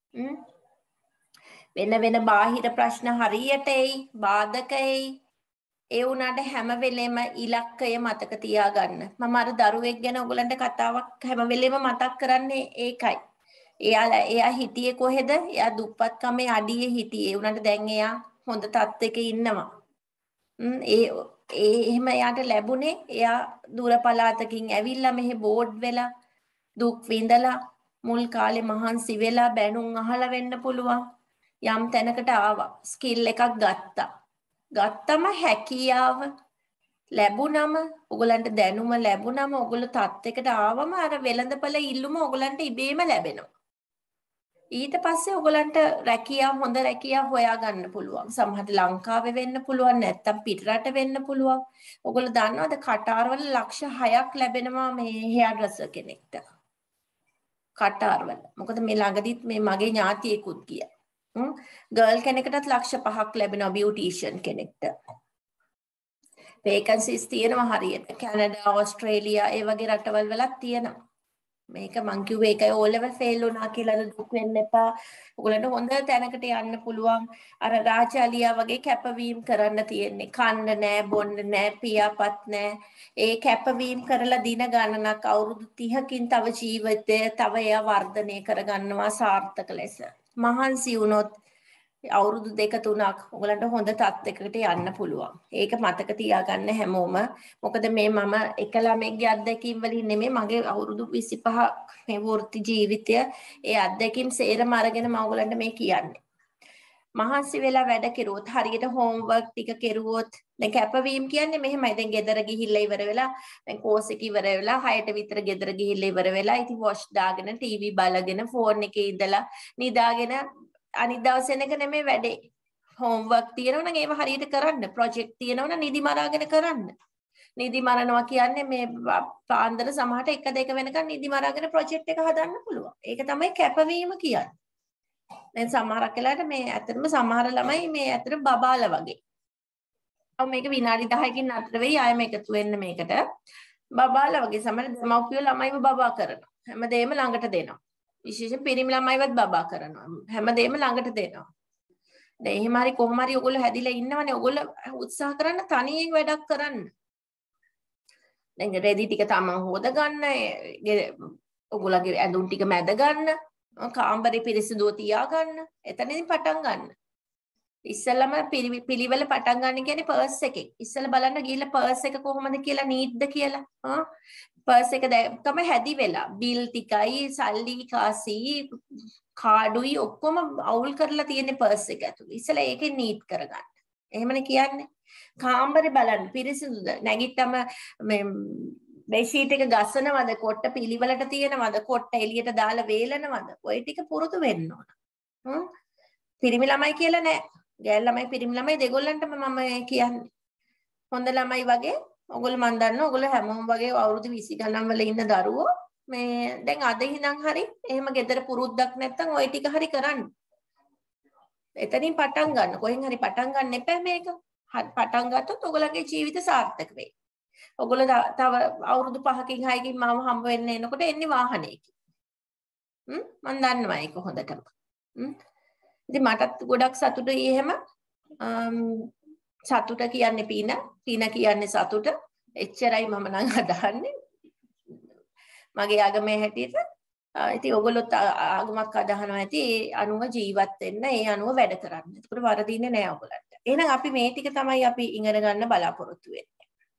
වෙන වෙන බාහිර ප්‍රශ්න හරියට එයි, බාධක එයි. ඒ වුණාට හැම වෙලෙම ඉලක්කය මතක තියාගන්න. මම අර දරුවෙක් ගැන ඔයගලන්ට කතාවක් හැම වෙලෙම මතක් කරන්නේ ඒකයි. එයා එයා හිටියේ කොහෙද? එයා දුප්පත්කමේ අඩියේ හිටියේ. ඒ වුණාට දැන් එයා හොඳ තත්ත්වයක ඉන්නවා. ඒ ඒ එහෙම එයාට ලැබුණේ එයා දුර පළාතකින් ඇවිල්ලා මෙහි බෝඩ් වෙලා දුක් විඳලා මුල් කාලේ මහන්සි වෙලා බැනුම් අහලා වෙන්න පුළුවන්. යම් තැනකට ආවා. ස්කිල් එකක් ගත්තා. ගත්තම හැකියාව ලැබුණම ඔයගලන්ට දැනුම ලැබුණම ඔයගොල්ලෝ තත්යකට ආවම අර වෙළඳපළ ඉල්ලුම ඔයගලන්ට ඉබේම ලැබෙනවා. ඊට පස්සේ ඔයගලන්ට රැකියාව හොඳ රැකියාව හොයා ගන්න පුළුවන්. සමහරට ලංකාවේ වෙන්න පුළුවන් නැත්නම් පිටරට වෙන්න පුළුවන්. ඔයගොල්ලෝ දන්නවද කටාරවල ලක්ෂ හයක් ලැබෙනවා මේ හෙයාර් ඩ්‍රෙසර් කෙනෙක්ට. කටාරවල. මොකද මේ ළඟදිත් මේ මගේ ඥාතියෙකුත් ගියා. හ්ම් ගර්ල් කෙනෙක්ටත් ලක්ෂ පහක් ලැබෙනවා Beautician කෙනෙක්ට. වේකන්සිස් තියෙනවා හරියට. කැනඩා, ඕස්ට්‍රේලියා ඒ වගේ රටවල් වලත් තියෙනවා. මේක මං කිව්වේ ඒකයි O level fail වුණා කියලා දුක් වෙන්න එපා. ඔයගලන්ට හොඳ තැනකට යන්න පුළුවන්. අර රාජාලියා වගේ කැපවීම කරන්න තියෙන්නේ. කන්න නෑ, බොන්න නෑ, පියාපත් නෑ. ඒ කැපවීම කරලා දින ගණනක් අවුරුදු තිහකින් තව ජීවිතය තව එයා වර්ධනය කරගන්නවා සාර්ථක ලෙස. මහන්සි වුණොත් අවුරුදු දෙක තුනක් ඔයගලන්ට හොඳ තත්යකට යන්න පුළුවන්. ඒක මතක තියාගන්න හැමෝම. මොකද මේ මම එක ළමෙක්ගේ අත්දැකීම් වලින් නෙමෙයි මගේ අවුරුදු විසිපහක් මේ වෘත්ති ජීවිතය ඒ අත්දැකීම් සේරම අරගෙන මම ඔයගලන්ට මේ කියන්නේ. මහන්සි වෙලා වැඩ කෙරුවොත් හරියට හෝම්වර්ක් ටික කෙරුවොත් දැන් කැපවීම කියන්නේ මෙහෙමයි දැන් ගෙදර ගිහිල්ලා ඉවර වෙලා දැන් කෝස් එක ඉවර වෙලා හයට විතර ගෙදර ගිහිල්ලා ඉවර වෙලා ඉතින් වොෂ් දාගෙන ටීවී බලගෙන ෆෝන් එකේ ඉඳලා නිදාගෙන අනිත් දවසේ එක නෙමෙයි වැඩේ හෝම්වර්ක් තියෙනවා නම් ඒව හරියට කරන්න ප්‍රොජෙක්ට් තියෙනවා නම් නිදි මරාගෙන කරන්න නිදි මරනවා කියන්නේ මේ පාන්දර සමහරට එක දෙක වෙනකන් නිදි මරාගෙන ප්‍රොජෙක්ට් එක හදන්න පුළුවන් ඒක තමයි කැපවීම කියන්නේ දැන් සමහරක් වෙලාවට මේ ඇත්තටම සමහර ළමයි මේ ඇත්තට බබාලා වගේ. ඔව් මේක විනාඩි දහයකින් නතර වෙයි ආයෙම එකතු වෙන්න මේකට. බබාලා වගේ සමහර දෙමව්පියෝ ළමයිව බබා කරනවා. හැමදේම ළඟට දෙනවා. විශේෂයෙන් පිරිමි ළමයිවත් බබා කරනවා. හැමදේම ළඟට දෙනවා. දැන් එහෙම හරි කොහොම හරි ඔයගොල්ලෝ හැදිලා ඉන්නවනේ. ඔයගොල්ලෝ උත්සාහ කරන්න තනියෙන් වැඩක් කරන්න. දැන් රෙදි ටික තමන් හොද ගන්න. ඔයගොල්ලෝගේ ඇඳුම් ටික මැද ගන්න. කාමරේ පිරිසිදුව තියාගන්න. එතනින් පටන් ගන්න. ඉස්සෙල්ලම පිළිවෙල පටන් ගන්න කියන්නේ පර්ස් එකෙන්. ඉස්සෙල්ලා බලන්න ගිහලා පර්ස් එක කොහොමද කියලා නීට්ද කියලා. ආ පර්ස් එක තමයි හැදි වෙලා. බිල් ටිකයි සල්ලි කාසි කාඩුයි ඔක්කොම අවුල් කරලා තියෙන්නේ පර්ස් එක ඇතුළේ. ඉස්සෙල්ලා ඒකෙන් නීට් කරගන්න. එහෙමනේ කියන්නේ. කාමරේ බලන්න පිරිසිදුද නැගිට්ටම මේ බෙඩ්ෂීට් එක ගසනවද කොට්ට පිළිවෙලට තියෙනවද කොට්ට එළියට දාලා වේලනවද ඔය ටික පුරුදු වෙන්න ඕන. හ්ම් පිරිමි ළමයි කියලා නෑ. ගෑල් ළමයි පිරිමි ළමයි දෙගොල්ලන්ටම මම කියන්නේ. හොඳ ළමයි වගේ ඔයගොල්ලෝ මන් දන්නවා ඔයගොල්ලෝ හැමෝම වගේ අවුරුදු විසි ගණන් වල ඉන්න දරුවෝ මේ දැන් අද ඉඳන් හරි එහෙම ගෙදර පුරුද්දක් නැත්තම් ওই ටික හරි කරන්න. එතනින් පටන් ගන්න. කොහෙන් හරි පටන් ගන්න එපා මේක. පටන් ගත්තොත් ඔයගොල්ලන්ගේ ජීවිත සාර්ථක වෙයි. ඔයගොල්ලෝ තව අවුරුදු පහකින් හයකින් මම හම්බ වෙන්න එනකොට එන්නේ වාහනයකින්. හ්ම් මම දන්නවා ඒක හොඳටම. හ්ම් ඉතින් මටත් ගොඩක් සතුටුයි එහෙම. සතුට කියන්නේ පින, පින කියන්නේ සතුට. එච්චරයි මම නම් අදහන්නේ. මගේ ආගමේ හැටියට. ඉතින් ඔයගොල්ලොත් ආගමක් අදහනවා ඇති ඒ අනුව ජීවත් වෙන්න, ඒ අනුව වැඩ කරන්න. ඒකට වරදින්නේ නැහැ ඔයගොල්ලන්ට. එහෙනම් අපි මේ ටික තමයි අපි ඉගෙන ගන්න බලාපොරොත්තු වෙන්නේ.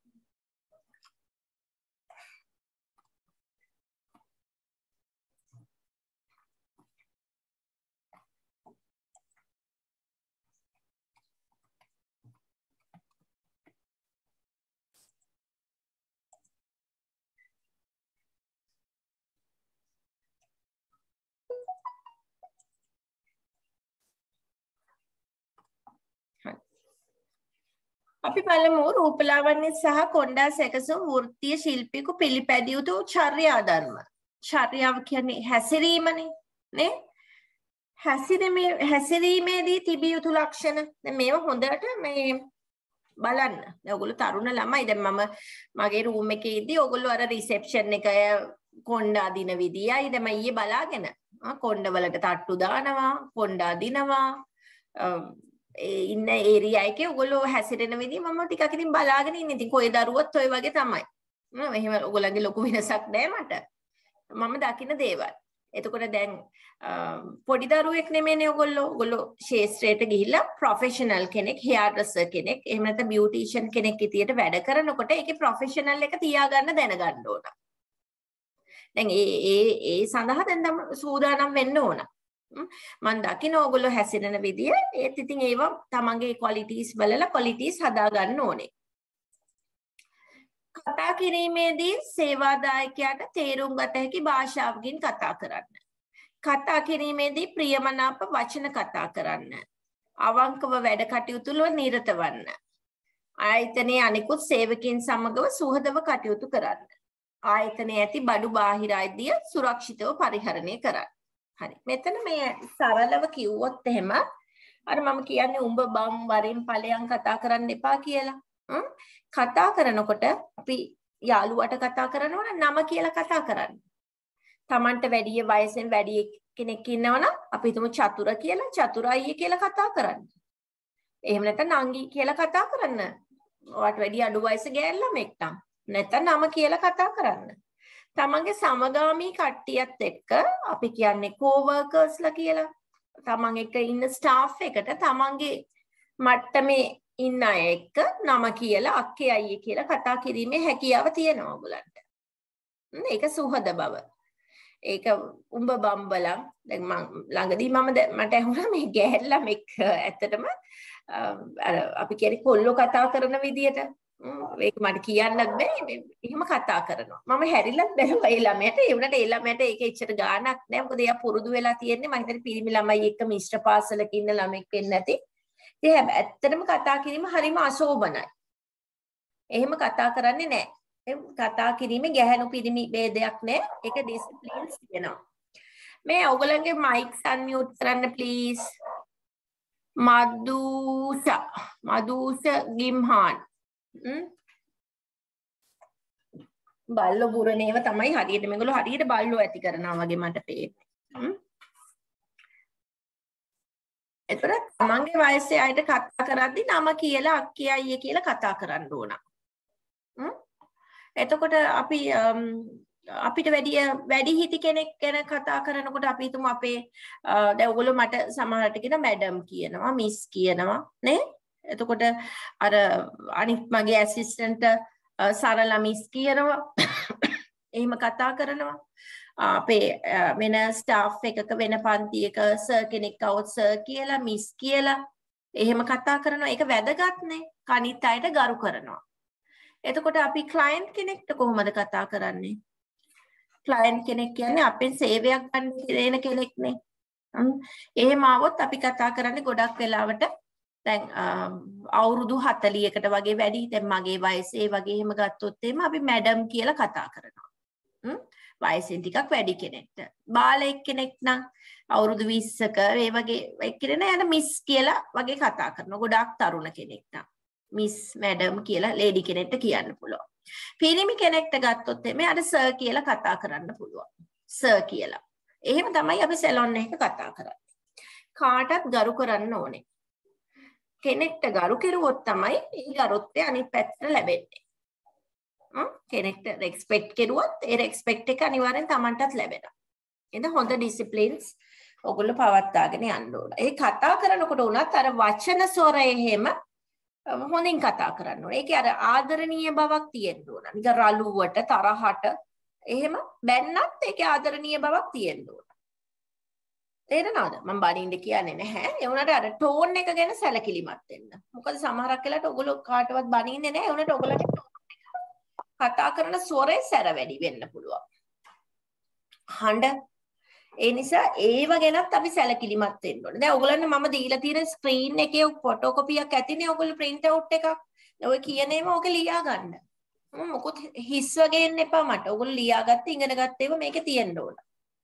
අපි බලමු රූපලාවන්‍ය සහ කොණ්ඩා සැකසුම් වෘත්තීය ශිල්පියෙකු පිළිපැදිය යුතු චර්යා ධර්ම. චර්යාව කියන්නේ හැසිරීමනේ නේ? හැසිරීමේ හැසිරීමේදී තිබිය යුතු ලක්ෂණ. දැන් මේව හොඳට මේ බලන්න. දැන් ඔයගොල්ලෝ තරුණ ළමයි. දැන් මම මගේ රූම් එකේ ඉද්දි ඔයගොල්ලෝ අර රිසෙප්ෂන් එක කොණ්ඩා දින විදියයි දැන් මම ඊයේ බලාගෙන කොණ්ඩ වලට තට්ටු දානවා, කොණ්ඩා දිනවා. ඉන්න ඒරියා එකේ ඔයගොල්ලෝ හැසිරෙන විදිහ මම ටිකක් ඉතින් බලාගෙන ඉන්නේ. ඉතින් කොයි දරුවොත් ඔය වගේ තමයි. මම එහෙම ඔයගොල්ලන්ගේ ලොකු වෙනසක් නැහැ මට. මම දකින්න දේවල්. එතකොට දැන් පොඩි දරුවෙක් නෙමෙයිනේ ඔයගොල්ලෝ. ඔයගොල්ලෝ ශේෂ්ත්‍රයට ගිහිල්ලා ප්‍රොෆෙෂනල් කෙනෙක්, හෙයාර් ඩ්‍රෙසර් කෙනෙක්, එහෙම නැත්නම් බියුටිෂියන් කෙනෙක් විදියට වැඩ කරනකොට ඒකේ ප්‍රොෆෙෂනල් එක තියාගන්න දැනගන්න ඕන. දැන් ඒ ඒ ඒ සඳහා දැන් සූදානම් වෙන්න ඕන. මම දකින්න ඕගොල්ලෝ හැසිරෙන විදිය ඒත් ඉතින් ඒවා තමන්ගේ ක්වොලිටිස් බලලා ක්වොලිටිස් හදා ගන්න ඕනේ. කතා කිරීමේදී සේවාදායකයාට තේරුම් ගත හැකි භාෂාවකින් කතා කරන්න. කතා කිරීමේදී ප්‍රියමනාප වචන කතා කරන්න. අවංකව වැඩ කටයුතු වල නිරත වන්න. ආයතනයේ අනිකුත් සේවකයන් සමගව සුහදව කටයුතු කරන්න. ආයතනයේ ඇති බඩු බාහිර අයිතිය සුරක්ෂිතව පරිහරණය කරන්න. හරි. මෙතන මේ සරලව කිව්වොත් එහෙම අර මම කියන්නේ උඹ බම් වරෙන් ඵලයන් කතා කරන්න එපා කියලා. කතා කරනකොට අපි යාළුවට කතා කරනවා නම් නම කියලා කතා කරන්න. Tamanට වැඩි වයසෙන් වැඩි කෙනෙක් ඉන්නවනම් අපි හිතමු චතුර කියලා චතුර අයියේ කියලා කතා කරන්න. එහෙම නැත්නම් නංගි කියලා කතා කරන්න. ඔයාට වැඩි අඩු වයස ගෑල් ළමෙක් නම් නැත්නම් නම කියලා කතා කරන්න. තමන්ගේ සමගාමී කට්ටියත් එක්ක අපි කියන්නේ කෝවර්කර්ස්ලා කියලා. තමන් එක්ක ඉන්න ස්ටාෆ් එකට තමන්ගේ මට්ටමේ ඉන්න අය එක්ක නම කියලා අක්කේ අයියේ කියලා කතා කිරීමේ හැකියාව තියෙනවා ඔයගලන්ට. ඒක සුහද බව. ඒක උඹ බම්බලම් දැන් මම ළඟදී මම මට ඇහුණා මේ ගැහැල්ලා මේක ඇත්තටම අර අපි කියන්නේ කොල්ලෝ කතා කරන විදියට ඒක මට කියන්නත් බෑ එහෙම කතා කරනවා මම හැරිලත් බැලුවා ඒ ළමයට ඒ වුණාට ඒ ළමයට ඒක එච්චර ගාණක් නෑ මොකද එයා පුරුදු වෙලා තියෙන්නේ මම හිතන්නේ පිරිමි ළමයි එක්ක මිශ්‍ර පාසලක ඉන්න ළමෙක් වෙන්නේ නැති ඉතින් ඇත්තටම කතා කිරීම හරිම අශෝභනයි එහෙම කතා කරන්නේ නෑ කතා කිරීමේ ගැහැණු පිරිමි ભેදයක් නෑ ඒක ඩිසිප්ලින්ස් තියෙනවා මේ ඔයගොල්ලන්ගේ මයික්ස් අන්මියුට් කරන්න ප්ලීස් මදුෂා මදුෂා ගිම්හාන් බල්ලෝ බුරණේව තමයි හරියට මේගොල්ලෝ හරියට බල්ලෝ ඇති කරනවා වගේ මට පේන්නේ. ඒතර තමන්ගේ වයසේ අයට කතා කරද්දි නම කියලා අක්කේ අයියේ කියලා කතා කරන්න ඕන. එතකොට අපි අපිට වැඩි වැඩි හිටි කෙනෙක් ගැන කතා කරනකොට අපි හිතමු අපේ දැන් ඔයගොල්ලෝ මට සමහරට කියන මැඩම් කියනවා මිස් කියනවා නේ එතකොට අර අනිත් මගේ ඇසිස්ටන්ට් සරලා මිස් කියනවා එහෙම කතා කරනවා අපේ වෙන ස්ටාෆ් එකක වෙන පන්තියක සර් කෙනෙක් આવොත් සර් කියලා මිස් කියලා එහෙම කතා කරනවා ඒක වැදගත් නේ කනිත් අයට ගරු කරනවා එතකොට අපි ක්ලයන්ට් කෙනෙක්ට කොහොමද කතා කරන්නේ ක්ලයන්ට් කෙනෙක් කියන්නේ අපෙන් සේවයක් ගන්න දෙන කෙනෙක්නේ එහෙම આવොත් අපි කතා කරන්නේ ගොඩක් වෙලාවට දැන් අවුරුදු හතලිහකට වගේ වැඩි දැන් මගේ වයස ඒ වගේ එහෙම ගත්තොත් එහෙම අපි මැඩම් කියලා කතා කරනවා. හ්ම් වයසෙන් ටිකක් වැඩි කෙනෙක්ට. බාලයෙක් කෙනෙක් නම් අවුරුදු විස්සක ඒ වගේ එක්කෙනෙක් යන මිස් කියලා වගේ කතා කරනවා. ගොඩාක් තරුණ කෙනෙක් නම් මිස් මැඩම් කියලා ලේඩි කෙනෙක්ට කියන්න පුළුවන්. පිරිමි කෙනෙක්ට ගත්තොත් එමේ අර සර් කියලා කතා කරන්න පුළුවන්. සර් කියලා. එහෙම තමයි අපි සැලොන් එකක කතා කරන්නේ. කාටත් ගරු කරන්න ඕනේ. කෙනෙක්ට ගරු කෙරුවොත් තමයි ඒ ගරුත්වය අනිත් පැත්තට ලැබෙන්නේ. හ්ම් කෙනෙක්ට රෙස්පෙක්ට් කෙරුවොත් ඒ රෙස්පෙක්ට් එක අනිවාර්යෙන් Tamanටත් ලැබෙනවා. එහෙනම් හොඳ ඩිසිප්ලින්ස් ඔයගොල්ලෝ පවත්වාගෙන යන්න ඕන. ඒ කතා කරනකොට උනත් අර වචන ස්වරය එහෙම හොඳින් කතා කරන්න ඕන. ඒකේ අර ආදරණීය බවක් තියෙන්න ඕන. නිකන් රළුවට තරහට එහෙම බැන්නත් ඒකේ ආදරණීය බවක් තියෙන්න ඕන. තේරෙනවද? මම බනින්න කියන්නේ නැහැ. ඒ වුණාට අර ටෝන් එක ගැන සැලකිලිමත් වෙන්න. මොකද සමහරක් වෙලාවට ඔයගොල්ලෝ කාටවත් බනින්නේ නැහැ. ඒ වුණාට ඔයගොල්ලන්ගේ ටෝන් එක කතා කරන ස්වරය සැර වැඩි වෙන්න පුළුවන්. හඬ ඒ නිසා ඒව ගැනත් අපි සැලකිලිමත් වෙන්න ඕනේ. දැන් ඔයගොල්ලන්ට මම දීලා තියෙන ස්ක්‍රීන් එකේ ෆොටෝකොපියක් ඇතිනේ ඔයගොල්ලෝ print out එකක්. ඔය කියන ඒවා ඔක ලියා ගන්න. මොකොත් හිස් වගේ එන්න එපා මට. ඔයගොල්ලෝ ලියාගත්ත ඉගෙන ගත්ත ඒවා මේකේ තියෙන්න ඕන.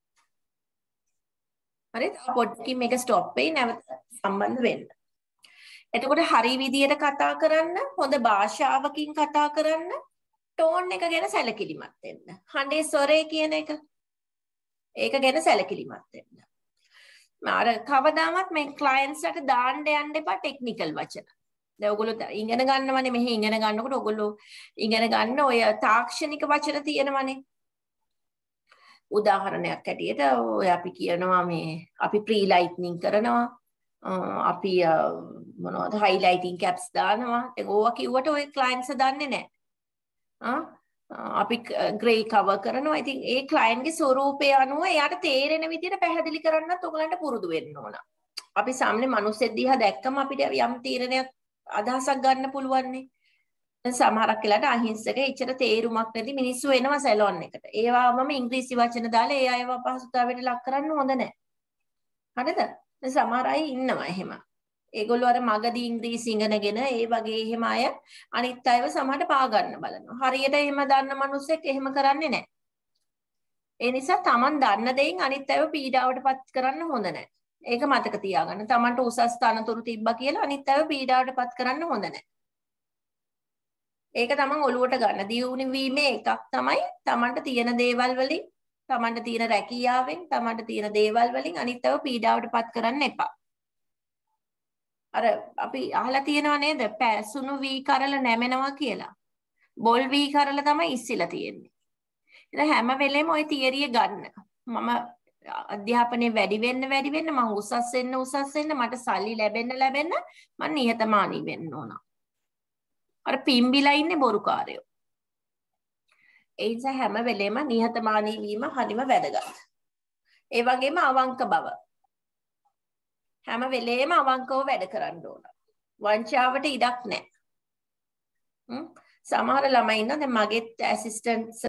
හරිද? පොඩ්ඩකින් මේක ස්ටොප් වෙයි නැවත සම්බන්ධ වෙන්න. එතකොට හරි විදියට කතා කරන්න, හොඳ භාෂාවකින් කතා කරන්න, ටෝන් එක ගැන සැලකිලිමත් වෙන්න. හඬේ ස්වරය කියන එක ඒක ගැන සැලකිලිමත් වෙන්න. මාර කවදාවත් මේ ක්ලයන්ට්ස්ලට දාන්න යන්න එපා ටෙක්නිකල් වචන. දැන් ඔයගොල්ලෝ ඉගෙන ගන්නවනේ මෙහි ඉගෙන ගන්නකොට ඔයගොල්ලෝ ඉගෙන ගන්න ඔය තාක්ෂණික වචන තියෙනවනේ. උදාහරණයක් ඇටියට ඔය අපි කියනවා මේ අපි ප්‍රී ලයිට්නින් කරනවා. අපි මොනවද හයිලයිටින් කැප්ස් දානවා. ඒක ඕවා කිව්වට ඔය ක්ලයන්ට්ස් දන්නේ නැහැ. අපි ග්‍රේ කවර් කරනවා. ඉතින් ඒ ක්ලයන්ට්ගේ ස්වරූපය අනුව එයාට තේරෙන විදිහට පැහැදිලි කරන්නත් ඔයගලන්ට පුරුදු වෙන්න ඕන. අපි සාමාන්‍ය මිනිස්සෙක් දිහා දැක්කම අපිට යම් තීරණයක් අදහසක් ගන්න පුළුවන් නේ. සමහරක් වෙලාවට අහිංසක ඉච්චර තේරුමක් නැති මිනිස්සු එනවා සැලොන් එකට. ඒවාම ඉංග්‍රීසි වචන දාලා ඒ අයව අපහසුතාවයට ලක් කරන්න හොඳ නැහැ. හරිද? දැන් සමහර අය ඉන්නවා එහෙම. ඒගොල්ලෝ අර මගදී ඉංග්‍රීසි ඉගෙනගෙන ඒ වගේ එහෙම අය අනිත් අයව සමහරට පා ගන්න බලනවා. හරියට එහෙම දන්න මිනිස්සෙක් එහෙම කරන්නේ නැහැ. ඒ නිසා Taman දන්න දෙයින් අනිත් අයව පීඩාවටපත් කරන්න හොඳ නැහැ. ඒක මතක තියාගන්න. Tamanට උසස් තනතුරු තිබ්බා කියලා අනිත් අයව පීඩාවටපත් කරන්න හොඳ නැහැ. ඒක තමන් ඔලුවට ගන්න. දියුණු වීමේ එකක් තමයි තමන්ට තියෙන දේවල් වලින්, තමන්ට තියෙන රැකියාවෙන්, තමන්ට තියෙන දේවල් වලින් අනිත්ව පීඩාවටපත් කරන්න එපා. අර අපි අහලා තියෙනව නේද? පැසුණු වී කරල නැමෙනවා කියලා. බොල් වී කරල තමයි ඉස්සිලා තියෙන්නේ. ඉතින් හැම වෙලෙම ওই තියරිය ගන්න. මම අධ්‍යාපනයේ වැඩි වෙන්න වැඩි වෙන්න මම උසස් වෙන්න උසස් වෙන්න මට සල්ලි ලැබෙන්න ලැබෙන්න මම නිහතමානී වෙන්න ඕන. අර පිම්බිලා ඉන්නේ බොරුකාරයෝ. ඒ නිසා හැම වෙලේම නිහතමානී වීම හරිම වැදගත්. ඒ වගේම අවංක බව. හැම වෙලේම අවංකව වැඩ කරන්න ඕන. වංචාවට ඉඩක් නැහැ. සමහර ළමයි ඉන්න දැන් මගේ ඇසිස්ටන්ට්ස්